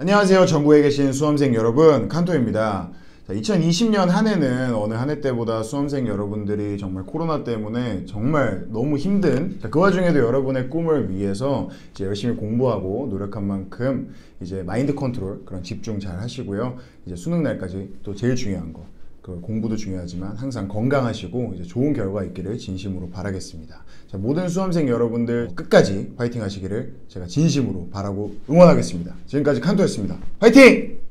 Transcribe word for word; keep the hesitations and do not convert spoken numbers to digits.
안녕하세요. 전국에 계신 수험생 여러분, 칸토입니다. 자, 이천이십 년 한 해는 어느 한 해 때보다 수험생 여러분들이 정말 코로나 때문에 정말 너무 힘든, 자, 그 와중에도 여러분의 꿈을 위해서 이제 열심히 공부하고 노력한 만큼 이제 마인드 컨트롤, 그런 집중 잘 하시고요. 이제 수능 날까지 또 제일 중요한 거, 그 공부도 중요하지만 항상 건강하시고 이제 좋은 결과 있기를 진심으로 바라겠습니다. 자, 모든 수험생 여러분들 끝까지 파이팅 하시기를 제가 진심으로 바라고 응원하겠습니다. 지금까지 칸토였습니다. 파이팅!